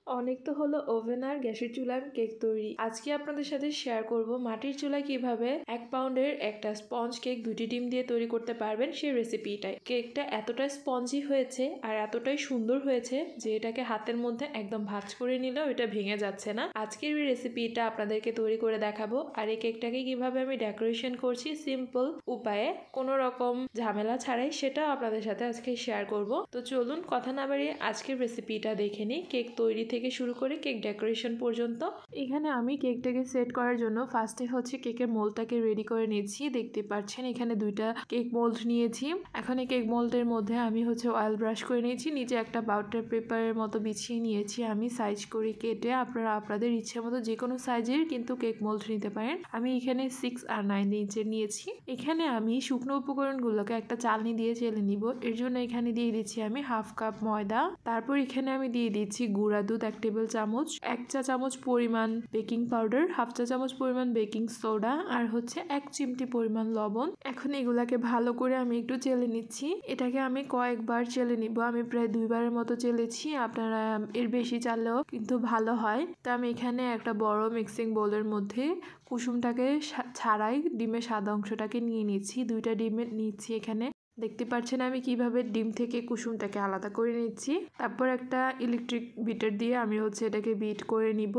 অনেক তো হলো ওভেন আর গ্যাসের চুলার কেক তৈরি। আজকে আপনাদের সাথে শেয়ার করব মাটির চুলায় কিভাবে 1 পাউন্ডের একটা স্পঞ্জ কেক 2টি ডিম দিয়ে তৈরি করতে পারবেন সেই রেসিপিটাই। কেকটা এতটাই স্পঞ্জি হয়েছে আর এতটাই সুন্দর হয়েছে যে এটাকে হাতের মধ্যে একদম ভাঁজ করে নিলেও এটা ভেঙে যাচ্ছে না। আজকের এই রেসিপিটা আপনাদেরকে তৈরি করে দেখাবো। আর এই কেকটাকে কিভাবে আমি ডেকোরেশন করছি সিম্পল উপায়ে, কোনো রকম ঝামেলা ছাড়াই, সেটাও আপনাদের সাথে আজকে শেয়ার করব। তো চলুন কথা না বাড়িয়ে আজকের রেসিপিটা দেখে নিই, কেক তৈরি থেকে শুরু করে কেক ডেকোরেশন পর্যন্ত। এখানে আমি কেকটাকে সেট করার জন্য ফার্স্টে হচ্ছে কেকের মোল্ডটাকে রেডি করে নিয়েছি। দেখতে পাচ্ছেন এখানে 2টা কেক মোল্ড নিয়েছি। এখন এই কেক মোল্ডের মধ্যে আমি হচ্ছে অয়েল ব্রাশ করে নিয়েছি, নিচে একটা বাটার পেপারের মতো বিছিয়ে নিয়েছি। আমি সাইজ করে কেটে আপনারা আপনাদের ইচ্ছে মতো যে কোনো সাইজের কিন্তু কেক মোল্ড নিতে পারেন। আমি এখানে 6 আর 9 ইঞ্চের নিয়েছি। এখানে আমি শুকনো উপকরণগুলোকে একটা চালনি দিয়ে চেলে নিব। এর জন্য এখানে দিয়ে দিচ্ছি আমি 1/2 কাপ ময়দা। তারপর এখানে আমি দিয়ে দিচ্ছি গুঁড়া দুধ 1 টেবিল চামচ, 1 চা চামচ পরিমাণ বেকিং পাউডার, 1/2 চা চামচ পরিমাণ বেকিং সোডা আর হচ্ছে 1 চিমটি পরিমাণ লবণ। এখন এগুলাকে ভালো করে আমি একটু চেলে নিচ্ছি। এটাকে আমি কয়েকবার চেলে নিব। আমি প্রায় 2 বারের মতো চেলেছি, আপনারা এর বেশি চাললেও কিন্তু ভালো হয়। তো আমি এখানে একটা বড় মিক্সিং বোলের মধ্যে কুসুমটাকে ছাড়াই ডিমের সাদা অংশটাকে নিয়ে নিচ্ছি। 2টা ডিমের নিচ্ছি এখানে। দেখতে পাচ্ছেন আমি কিভাবে ডিম থেকে কুসুমটাকে আলাদা করে নিচ্ছি। তারপর একটা ইলেকট্রিক বিটার দিয়ে আমি হচ্ছে এটাকে বিট করে নিব।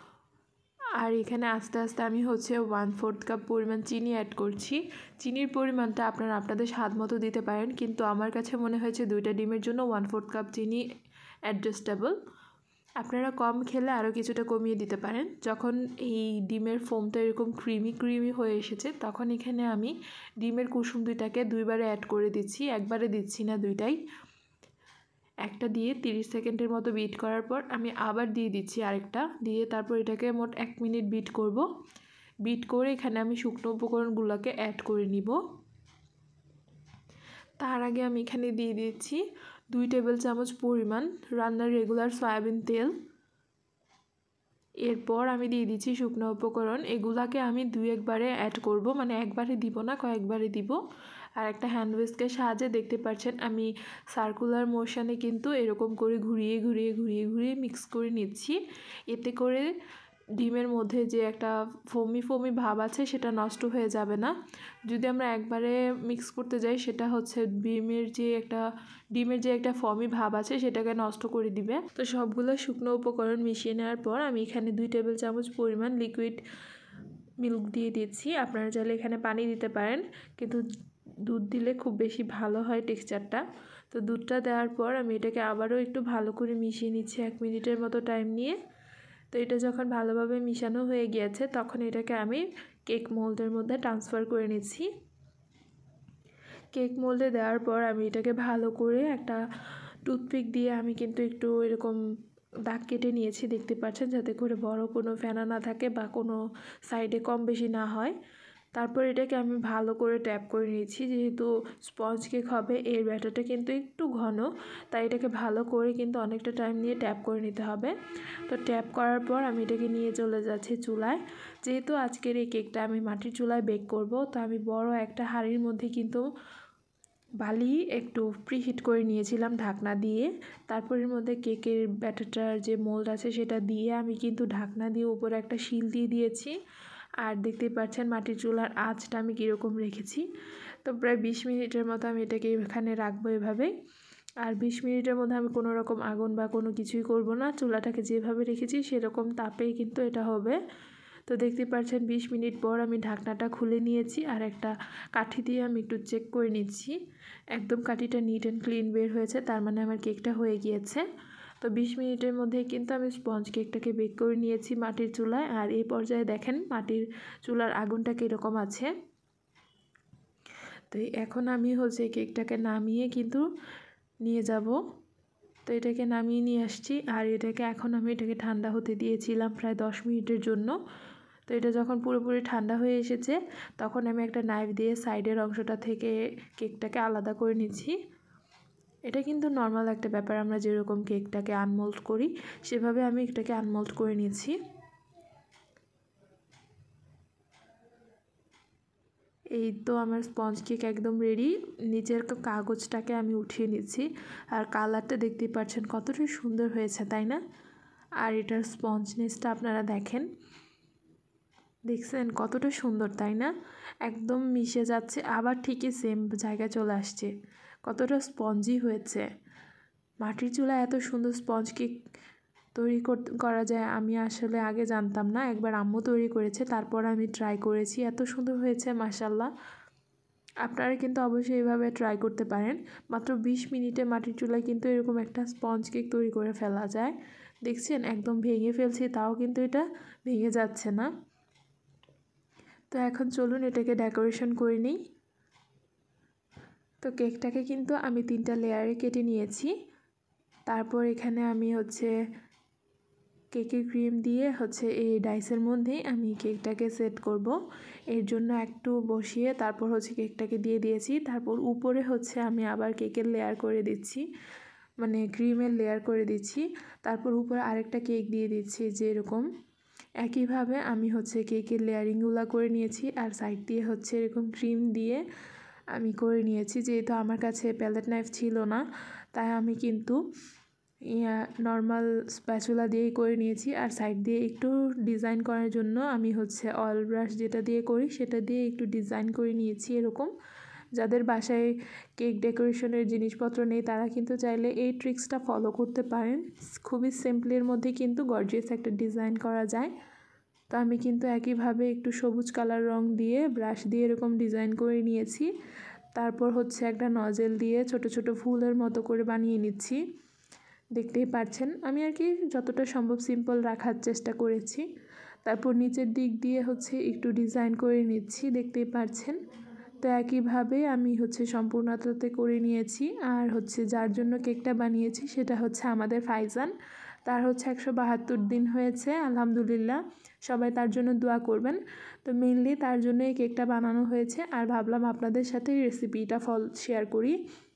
আর এখানে আস্তে আস্তে আমি হচ্ছে 1/4 কাপ পরিমাণ চিনি অ্যাড করছি। চিনির পরিমাণটা আপনারা আপনাদের স্বাদ মতো দিতে পারেন, কিন্তু আমার কাছে মনে হয়েছে 2টা ডিমের জন্য 1/4 কাপ চিনি অ্যাডজাস্টেবল। আপনারা কম খেলে আরও কিছুটা কমিয়ে দিতে পারেন। যখন এই ডিমের ফোমটা এরকম ক্রিমি হয়ে এসেছে, তখন এখানে আমি ডিমের কুসুম 2টাকে 2 বারে অ্যাড করে দিচ্ছি। একবারে দিচ্ছি না, 2টাই। একটা দিয়ে 30 সেকেন্ডের মতো বিট করার পর আমি আবার দিয়ে দিচ্ছি আরেকটা দিয়ে, তারপর এটাকে মোট 1 মিনিট বিট করব। বিট করে এখানে আমি শুকনো উপকরণগুলোকে অ্যাড করে নিব। তার আগে আমি এখানে দিয়ে দিচ্ছি 2 টেবিল চামচ পরিমাণ রান্নার রেগুলার সয়াবিন তেল। এরপর আমি দিয়ে দিচ্ছি শুকনো উপকরণ। এগুলাকে আমি 2-1 বারে অ্যাড করব, মানে একবারে দিব না, কয়েকবারে দিব। আর একটা হ্যান্ড উইস্কের সাহায্যে দেখতে পাচ্ছেন আমি সার্কুলার মোশনে কিন্তু এরকম করে ঘুরিয়ে মিক্স করে নিচ্ছি। এতে করে ডিমের মধ্যে যে একটা ফোমি ভাব আছে সেটা নষ্ট হয়ে যাবে না। যদি আমরা একবারে মিক্স করতে যাই, সেটা হচ্ছে ডিমের যে একটা ফমি ভাব আছে সেটাকে নষ্ট করে দিবে। তো সবগুলো শুকনো উপকরণ মিশিয়ে নেওয়ার পর আমি এখানে 2 টেবিল চামচ পরিমাণ লিকুইড মিল্ক দিয়ে দিচ্ছি। আপনারা চাইলে এখানে পানি দিতে পারেন, কিন্তু দুধ দিলে খুব বেশি ভালো হয় টেক্সচারটা। তো দুধটা দেওয়ার পর আমি এটাকে আবারও একটু ভালো করে মিশিয়ে নিচ্ছি 1 মিনিটের মতো টাইম নিয়ে। তো এটা যখন ভালোভাবে মিশানো হয়ে গিয়েছে, তখন এটাকে আমি কেক মোল্ডের মধ্যে ট্রান্সফার করে নিচ্ছি। কেক মোল্ডে দেওয়ার পর আমি এটাকে ভালো করে একটা টুথপিক দিয়ে আমি কিন্তু একটু এরকম দাগ কেটে নিয়েছি, দেখতে পাচ্ছেন, যাতে করে বড় কোনো ফেনা না থাকে বা কোনো সাইডে কম বেশি না হয়। তারপর এটাকে আমি ভালো করে ট্যাপ করে নিয়েছি। যেহেতু স্পঞ্জ কেক হবে, এর ব্যাটারটা কিন্তু একটু ঘন, তাই এটাকে ভালো করে কিন্তু অনেকটা টাইম নিয়ে ট্যাপ করে নিতে হবে। তো ট্যাপ করার পর আমি এটাকে নিয়ে চলে যাচ্ছি চুলায়। যেহেতু আজকের এই কেকটা আমি মাটির চুলায় বেক করব, তো আমি বড় একটা হাঁড়ির মধ্যে কিন্তু বালি একটু প্রিহিট করে নিয়েছিলাম ঢাকনা দিয়ে। তারপরের মধ্যে কেকের ব্যাটারটার যে মোল্ড আছে সেটা দিয়ে আমি কিন্তু ঢাকনা দিয়ে উপরে একটা শিল দিয়ে দিয়েছি। আর দেখতেই পাচ্ছেন মাটির চুলার আঁচটা আমি কীরকম রেখেছি। তো প্রায় 20 মিনিটের মতো আমি এটাকে এখানে রাখবো এভাবেই। আর 20 মিনিটের মধ্যে আমি কোনো রকম আগুন বা কোনো কিছুই করব না। চুলাটাকে যেভাবে রেখেছি সেরকম তাপেই কিন্তু এটা হবে। তো দেখতে পাচ্ছেন 20 মিনিট পর আমি ঢাকনাটা খুলে নিয়েছি, আর একটা কাঠি দিয়ে আমি একটু চেক করে নিচ্ছি। একদম কাঠিটা নিট অ্যান্ড ক্লিন বের হয়েছে, তার মানে আমার কেকটা হয়ে গিয়েছে। তো 20 মিনিটের মধ্যে কিন্তু আমি স্পঞ্জ কেকটাকে বেক করে নিয়েছি মাটির চুলায়। আর এই পর্যায়ে দেখেন মাটির চুলার আগুনটা কীরকম আছে। তো এখন আমি হচ্ছে কেকটাকে নামিয়ে কিন্তু নিয়ে যাব। তো এটাকে নামিয়ে নিয়ে আসছি, আর এখন আমি এটাকে ঠান্ডা হতে দিয়েছিলাম প্রায় 10 মিনিটের জন্য। তো এটা যখন পুরোপুরি ঠান্ডা হয়ে এসেছে, তখন আমি একটা নাইফ দিয়ে সাইডের অংশটা থেকে কেকটাকে আলাদা করে নিচ্ছি। এটা কিন্তু নর্মাল একটা ব্যাপার, আমরা যেরকম কেকটাকে আনমোল্ড করি সেভাবে আমি এটাকে আনমোল্ড করে নিয়েছি। এই তো আমার স্পঞ্জ কেক একদম রেডি। নিচের কাগজটাকে আমি উঠিয়ে নিচ্ছি, আর কালারটা দেখতেই পাচ্ছেন কতটা সুন্দর হয়েছে, তাই না? আর এটার স্পঞ্জনেসটা আপনারা দেখেন, দেখছেন কতটা সুন্দর, তাই না? একদম মিশে যাচ্ছে, আবার ঠিকই সেম জায়গায় চলে আসছে। কতটা স্পঞ্জি হয়েছে। মাটির চুলায় এত সুন্দর স্পঞ্জ কেক তৈরি করা যায় আমি আসলে আগে জানতাম না। একবার আম্মু তৈরি করেছে, তারপর আমি ট্রাই করেছি, এত সুন্দর হয়েছে মাশাআল্লাহ। আপনারা কিন্তু অবশ্যই এইভাবে ট্রাই করতে পারেন। মাত্র 20 মিনিটে মাটির চুলায় কিন্তু এরকম একটা স্পঞ্জ কেক তৈরি করে ফেলা যায়। দেখছেন একদম ভেঙে ফেলছি, তাও কিন্তু এটা ভেঙে যাচ্ছে না। তো এখন চলুন এটাকে ডেকোরেশন করে নিই। তো কেকটাকে কিন্তু আমি 3টা লেয়ারে কেটে নিয়েছি। তারপর এখানে আমি কেকের ক্রিম দিয়ে এই ডাইসের মধ্যেই আমি কেকটাকে সেট করব। এর জন্য একটু বসিয়ে তারপর কেকটাকে দিয়ে দিয়েছি। তারপর উপরে আমি আবার কেকের লেয়ার করে দিচ্ছি, মানে ক্রিমের লেয়ার করে দিচ্ছি। তারপর উপরে আরেকটা কেক দিয়ে দিচ্ছি, যে এরকম একইভাবে আমি কেকের লেয়ারিংগুলো করে নিয়েছি। আর সাইড দিয়ে এরকম ক্রিম দিয়ে আমি করে নিয়েছি। যেহেতু আমার কাছে প্যালেট নাইফ ছিল না, তাই আমি কিন্তু নর্মাল স্প্যাচুলা দিয়েই করে নিয়েছি। আর সাইড দিয়ে একটু ডিজাইন করার জন্য আমি অয়েল ব্রাশ যেটা দিয়ে করি সেটা দিয়ে একটু ডিজাইন করে নিয়েছি। এরকম যাদের বাসায় কেক ডেকোরেশনের জিনিসপত্র নেই তারা কিন্তু চাইলে এই ট্রিক্সটা ফলো করতে পারেন। খুবই সিম্পলের মধ্যে কিন্তু গর্জিয়াস একটা ডিজাইন করা যায়। তো আমি কিন্তু একইভাবে একটু সবুজ কালার রং দিয়ে ব্রাশ দিয়ে এরকম ডিজাইন করে নিয়েছি। তারপর একটা নজেল দিয়ে ছোট ছোট ফুলের মতো করে বানিয়ে নিচ্ছি। দেখতেই পাচ্ছেন আমি আর কি যতটা সম্ভব সিম্পল রাখার চেষ্টা করেছি। তারপর নিচের দিক দিয়ে একটু ডিজাইন করে নিচ্ছি, দেখতেই পাচ্ছেন। তো একইভাবে আমি সম্পূর্ণতাতে করে নিয়েছি। আর যার জন্য কেকটা বানিয়েছি সেটা আমাদের ফাইজান। তার 172 দিন হয়েছে, আলহামদুলিল্লাহ। সবাই তার জন্য দোয়া করবেন। তো মেইনলি তার জন্য এই কেকটা বানানো হয়েছে। আর ভাবলাম আপনাদের সাথে এই রেসিপিটা শেয়ার করি।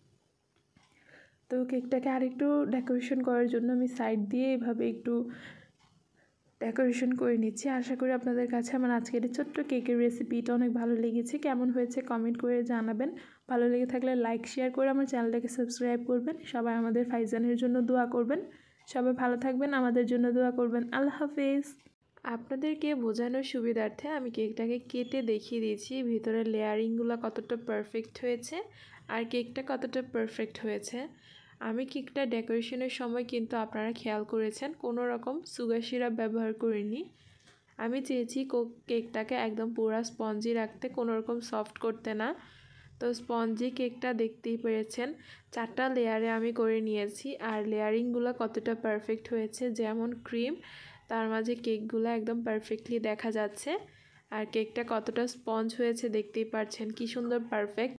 তো কেকটাকে আরেকটু ডেকোরেশন করার জন্য আমি সাইড দিয়ে এভাবে একটু ডেকোরেশন করে নিচ্ছি। আশা করি আপনাদের কাছে আমার আজকের এই ছোট্ট কেকের রেসিপিটা অনেক ভালো লেগেছে। কেমন হয়েছে কমেন্ট করে জানাবেন। ভালো লেগে থাকলে লাইক শেয়ার করে আমার চ্যানেলটাকে সাবস্ক্রাইব করবেন। সবাই আমাদের ফাইজানের জন্য দোয়া করবেন। সবাই ভালো থাকবেন, আমাদের জন্য দোয়া করবেন। আল্লাহ হাফেজ। আপনাদেরকে বোঝানোর সুবিধার্থে আমি কেকটাকে কেটে দেখিয়ে দিয়েছি ভিতরের লেয়ারিংগুলো কতটা পারফেক্ট হয়েছে আর কেকটা কতটা পারফেক্ট হয়েছে। আমি কেকটা ডেকোরেশনের সময় কিন্তু আপনারা খেয়াল করেছেন কোনো রকম সুগার সিরাপ ব্যবহার করিনি। আমি চেয়েছি কেকটাকে একদম পুরো স্পঞ্জি রাখতে, কোনো রকম সফট করতে না। তো স্পঞ্জি কেকটা দেখতেই পেরেছেন 4টা লেয়ারে আমি করে নিয়েছি। আর লেয়ারিংগুলো কতটা পারফেক্ট হয়েছে, যেমন ক্রিম তার মাঝে কেকগুলো একদম পারফেক্টলি দেখা যাচ্ছে। আর কেকটা কতটা স্পঞ্জ হয়েছে দেখতেই পাচ্ছেন, কি সুন্দর পারফেক্ট।